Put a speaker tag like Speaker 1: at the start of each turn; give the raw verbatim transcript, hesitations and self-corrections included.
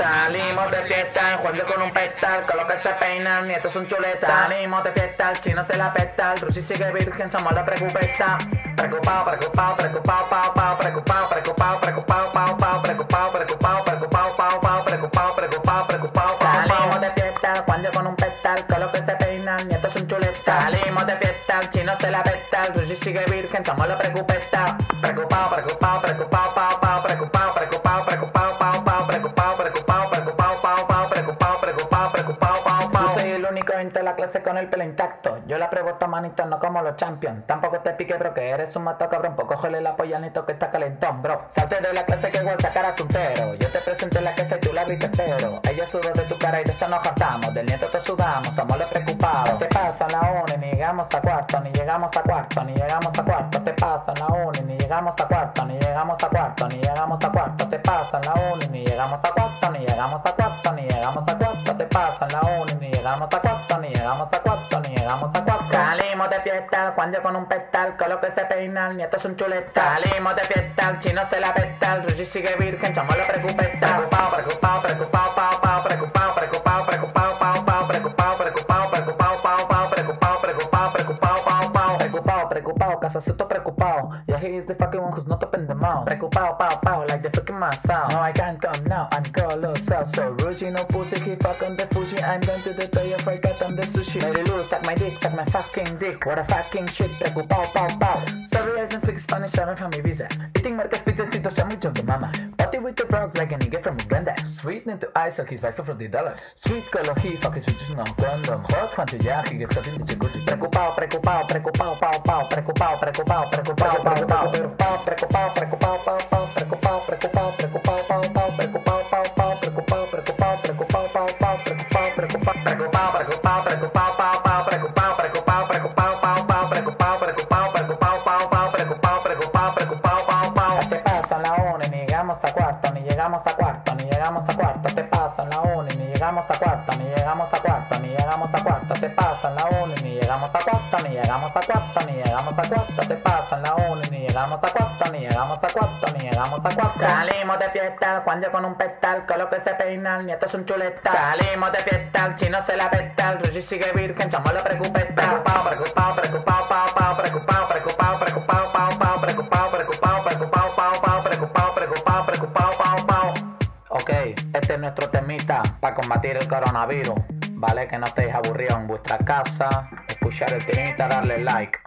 Speaker 1: Salimos de fiesta, Juanjo con un pedal, con lo que se peinan, nietos son chuletas. Salimos de fiesta, el chino se la peta, el Rusi sigue virgen, somos la preocupeta. Preocupado, preocupado, preocupado, pao, pao, preocupado, preocupado, preocupado, pao, pao, preocupado, preocupado, preocupado, pao, pao, preocupado, preocupado, preocupado, pao. Salimos de fiesta, Juanjo con un pedal, con lo que se peinan, nietos son chuletas. Salimos de fiesta, el chino se la peta, el Rusi sigue virgen, somos la preocupeta. Preocupado, preocupado, preocupado, pao, pao, preocupado, preocupado, preocupado, pao, pao, preocupado, preocupado, preocupado, pao, pao, preocupado, preocupado, preocupado, pao, pao. Yo soy el único en toda la clase con el pelo intacto. Yo la pruebo a manito, no como los champions. Tampoco te pique, bro, que eres un mato cabrón. Pues cógele la polla al nito que está calentón, bro. Salte de la clase que igual sacarás un pero. Yo te presenté la clase y tú la viste pero. Ella sudó de tu cara y de eso nos hartamos. Del nieto te sudamos, somos los preocupados. Te pasa en la uni, ni llegamos a cuarto, ni llegamos a cuarto, ni llegamos a cuarto. Te pasa en la uni, ni llegamos a cuarto, ni llegamos a cuarto, ni llegamos a cuarto. Te pasa en la uni, ni llegamos a cuarto, ni llegamos a cuarto, ni llegamos a cuarto. Te pasa en la uni, ni llegamos a cuarto, ni llegamos a cuarto, ni llegamos a cuarto. Salimos de fiesta, Juanjo con un pedal, con lo que se peina, el nieto es un chuleta. Salimos de fiesta, el chino se la peta, el Rusi sigue virgen, somos los preocupeta. Preocupado, preocupado, preocupado, pao, pao, preocupado, preocupado, preocupado, pao, pao, preocupado, preocupado, preocupado, pao, pao, preocupado, preocupado, preocupado, pao, pao. Preocupado, preocupado, casacito preocupado. Yeah, he is the fucking one who's not open the mouth. Preocupado, pao, pao, like the fucking myself. No, I can't come now, I'm girl self. So Rusi, no pussy, he fuck on the Fuji. I'm going to the toy of forgot on the sushi. Mary Lou, suck my dick, suck my fucking dick. What a fucking shit, preocupado, pao, pao. Sorry, I don't speak Spanish, I'm from Ibiza. Eating marcas pizzas, tito sandwich of the mama. Party with the frogs like a nigga from Uganda. Sweet into ice, so he's back for fifty dollars. Sweet color, he fuck his bitches, no condom. Hot, Juanjo, yeah, he gets cut in the chikuchi. Preocupado, preocupado, preocupado, pao, pao. Preocupado, preocupado, preocupado, pao, pao. Preocupado, preocupado, preocupado, pao, pao. Preocupado, preocupado, preocupado, pao, pao. Preocupado, pao, pao, preocupado, preocupado, preocupado, pao, pao. Preocupado, preocupado, preocupado, preocupado, preocupado, pao, pao. Preocupado, preocupado, preocupado, pao, pao. Preocupado, preocupado, preocupado, pao, pao. Preocupado, preocupado, preocupado, pao, pao. Te pasa en la uni, ni llegamos a cuarto, ni llegamos a cuarto, ni llegamos a cuarto. Te pasa en la uni, ni llegamos a cuarto, ni llegamos a cuarto, ni llegamos a cuarto. Te pasa en la uni, ni llegamos a cuarto, ni llegamos a cuarto, ni llegamos a cuarto. Te pasa en la uni, ni llegamos a cuarto, ni llegamos a cuarto, ni llegamos a cuarto. Salimos de fiesta, Juanjo con un pedal, con lo que se peina, el nieto es un chuleta. Salimos de fiesta, el chino se la peta, el Rusi sigue virgen, somos los preocupeta. Preocupado, preocupado, preocupado, pao, pao, preocupado, preocupado, preocupado, pao, pao, preocupado, preocupado, preocupado, pao, pao, preocupado, preocupado, preocupado, pao, pao. Ok, este es nuestro temita para combatir el coronavirus. Vale, que no estéis aburridos en vuestra casa. Escuchar el temita, darle like.